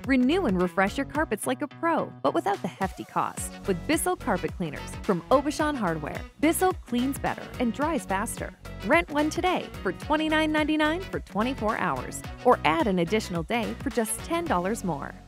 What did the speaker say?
Renew and refresh your carpets like a pro, but without the hefty cost. With Bissell carpet cleaners from Aubuchon Hardware. Bissell cleans better and dries faster. Rent one today for $29.99 for 24 hours, or add an additional day for just $10 more.